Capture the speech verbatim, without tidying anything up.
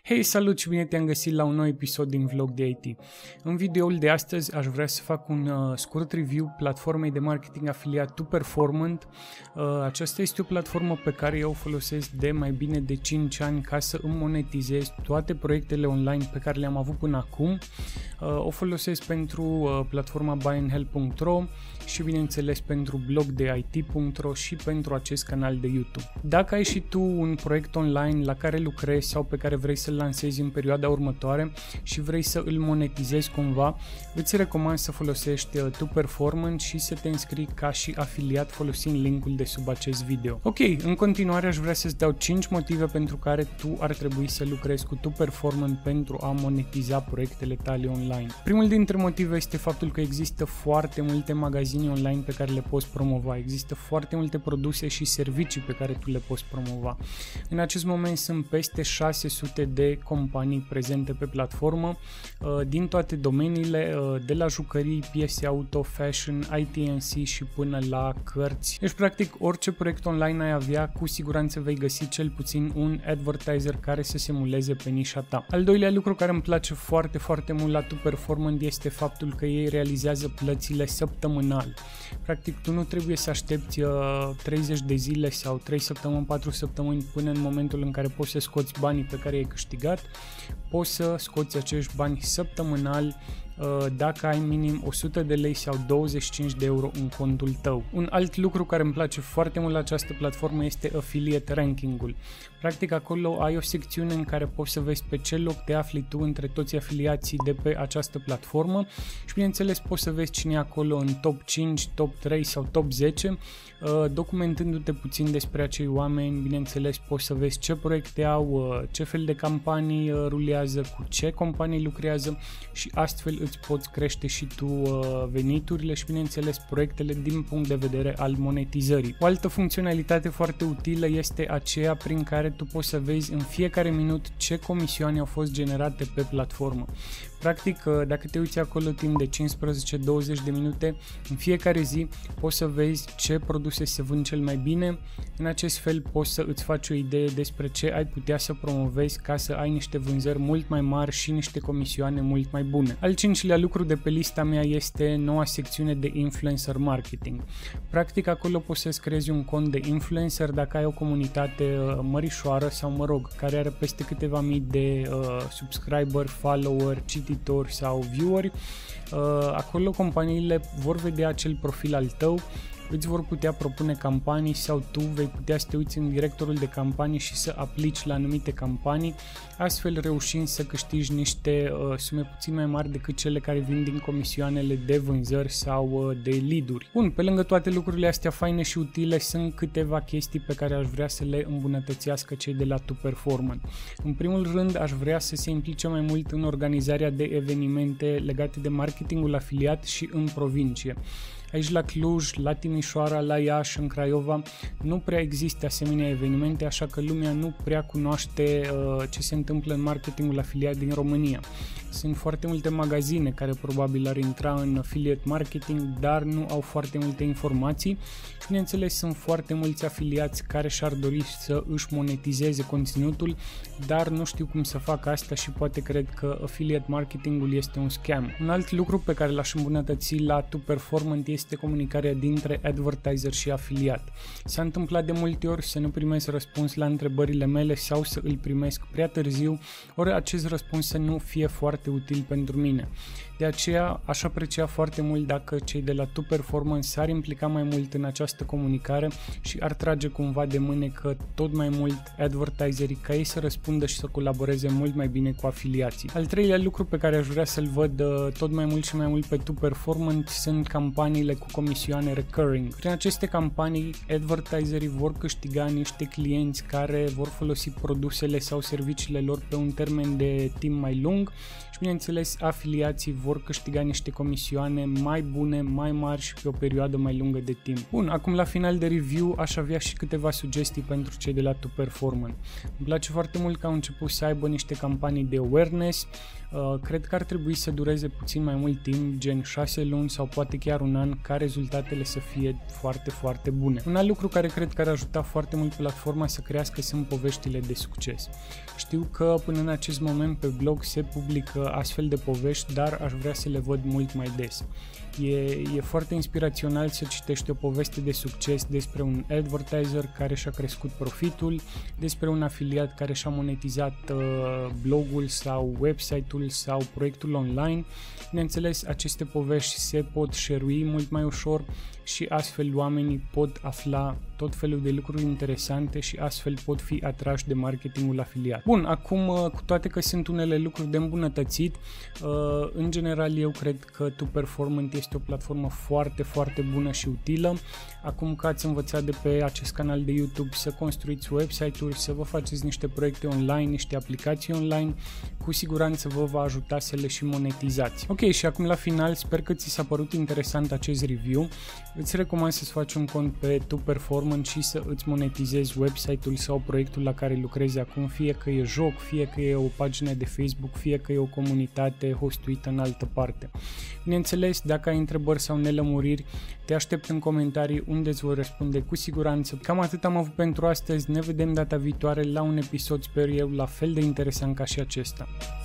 Hei, salut și bine te-am găsit la un nou episod din Vlog de I T. În videoul de astăzi aș vrea să fac un uh, scurt review platformei de marketing afiliat TwoPerformant. Uh, aceasta este o platformă pe care eu o folosesc de mai bine de cinci ani ca să îmi monetizez toate proiectele online pe care le-am avut până acum. Uh, o folosesc pentru uh, platforma buy and help punct ro și bineînțeles pentru blog de I T punct ro și pentru acest canal de YouTube. Dacă ai și tu un proiect online la care lucrezi sau pe care vrei să-l lansezi în perioada următoare și vrei să îl monetizezi cumva, îți recomand să folosești TwoPerformant și să te înscrii ca și afiliat folosind linkul de sub acest video. Ok, în continuare aș vrea să-ți dau cinci motive pentru care tu ar trebui să lucrezi cu TwoPerformant pentru a monetiza proiectele tale online. Primul dintre motive este faptul că există foarte multe magazine online pe care le poți promova, există foarte multe produse și servicii pe care tu le poți promova. În acest moment sunt peste șase sute de companii prezente pe platformă din toate domeniile, de la jucării, piese auto, fashion, I T and C și până la cărți. Deci practic orice proiect online ai avea, cu siguranță vei găsi cel puțin un advertiser care să se muleze pe nișa ta. Al doilea lucru care îmi place foarte foarte mult la TwoPerformant este faptul că ei realizează plățile săptămânal. Practic tu nu trebuie să aștepți treizeci de zile sau trei săptămâni, patru săptămâni până în momentul în care poți să scoți banii pe care i-ai câștigat. Poți să scoți acești bani săptămânal dacă ai minim o sută de lei sau douăzeci și cinci de euro în contul tău. Un alt lucru care îmi place foarte mult la această platformă este affiliate ranking-ul. Practic acolo ai o secțiune în care poți să vezi pe ce loc te afli tu între toți afiliații de pe această platformă și bineînțeles poți să vezi cine e acolo în top cinci, top trei sau top zece, documentându-te puțin despre acei oameni. Bineînțeles poți să vezi ce proiecte au, ce fel de campanii rulează, cu ce companii lucrează și astfel îți poți crește și tu veniturile și bineînțeles proiectele din punct de vedere al monetizării. O altă funcționalitate foarte utilă este aceea prin care tu poți să vezi în fiecare minut ce comisioane au fost generate pe platformă. Practic, dacă te uiți acolo timp de cincisprezece douăzeci de minute, în fiecare zi poți să vezi ce produse se vând cel mai bine. În acest fel poți să îți faci o idee despre ce ai putea să promovezi ca să ai niște vânzări mult mai mari și niște comisioane mult mai bune. Al cincilea lucru de pe lista mea este noua secțiune de influencer marketing. Practic, acolo poți să-ți creezi un cont de influencer dacă ai o comunitate mărișoară sau, mă rog, care are peste câteva mii de uh, subscriber, follower, cititori sau vieweri. Acolo companiile vor vedea acel profil al tău, îți vor putea propune campanii sau tu vei putea să te uiți în directorul de campanii și să aplici la anumite campanii, astfel reușind să câștigi niște uh, sume puțin mai mari decât cele care vin din comisioanele de vânzări sau uh, de lead-uri. Bun, pe lângă toate lucrurile astea faine și utile, sunt câteva chestii pe care aș vrea să le îmbunătățească cei de la TwoPerformant. În primul rând, aș vrea să se implice mai mult în organizarea de evenimente legate de marketingul afiliat și în provincie. Aici la Cluj, la Timișoara, la Iași, în Craiova nu prea există asemenea evenimente, așa că lumea nu prea cunoaște uh, ce se întâmplă în marketingul afiliat din România. Sunt foarte multe magazine care probabil ar intra în affiliate marketing, dar nu au foarte multe informații și bineînțeles sunt foarte mulți afiliați care și-ar dori să își monetizeze conținutul, dar nu știu cum să facă asta și poate cred că affiliate marketingul este un scam. Un alt lucru pe care l-aș îmbunătăți la TwoPerformant este comunicarea dintre advertiser și afiliat. S-a întâmplat de multe ori să nu primesc răspuns la întrebările mele sau să îl primesc prea târziu, ori acest răspuns să nu fie foarte util pentru mine. De aceea aș aprecia foarte mult dacă cei de la TwoPerformant s-ar implica mai mult în această comunicare și ar trage cumva de mânecă tot mai mult advertiserii ca ei să răspundă și să colaboreze mult mai bine cu afiliații. Al treilea lucru pe care aș vrea să-l văd tot mai mult și mai mult pe TwoPerformant sunt campaniile cu comisioane recurring. Prin aceste campanii, advertiserii vor câștiga niște clienți care vor folosi produsele sau serviciile lor pe un termen de timp mai lung și bineînțeles afiliații vor câștiga niște comisioane mai bune, mai mari și pe o perioadă mai lungă de timp. Bun, acum la final de review aș avea și câteva sugestii pentru cei de la TwoPerformant. Îmi place foarte mult că au început să aibă niște campanii de awareness. Uh, cred că ar trebui să dureze puțin mai mult timp, gen șase luni sau poate chiar un an, ca rezultatele să fie foarte, foarte bune. Un alt lucru care cred că ar ajuta foarte mult platforma să crească sunt poveștile de succes. Știu că până în acest moment pe blog se publică astfel de povești, dar aș vrea să le văd mult mai des. E, e foarte inspirațional să citești o poveste de succes despre un advertiser care și-a crescut profitul, despre un afiliat care și-a monetizat uh, blogul sau website-ul sau proiectul online. Bineînțeles, aceste povești se pot share-ui mult mai ușor și astfel oamenii pot afla tot felul de lucruri interesante și astfel pot fi atrași de marketingul afiliat. Bun, acum cu toate că sunt unele lucruri de îmbunătățit, în general eu cred că two performant este o platformă foarte, foarte bună și utilă. Acum că ați învățat de pe acest canal de YouTube să construiți website-uri, să vă faceți niște proiecte online, niște aplicații online, cu siguranță vă va ajuta să le și monetizați. Ok, și acum la final, sper că ți s-a părut interesant acest review. Îți recomand să-ți faci un cont pe two performant și să îți monetizezi website-ul sau proiectul la care lucrezi acum, fie că e joc, fie că e o pagină de Facebook, fie că e o comunitate hostuită în altă parte. Bineînțeles, dacă ai întrebări sau nelămuriri, te aștept în comentarii unde îți voi răspunde cu siguranță. Cam atât am avut pentru astăzi, ne vedem data viitoare la un episod, sper eu, la fel de interesant ca și acesta.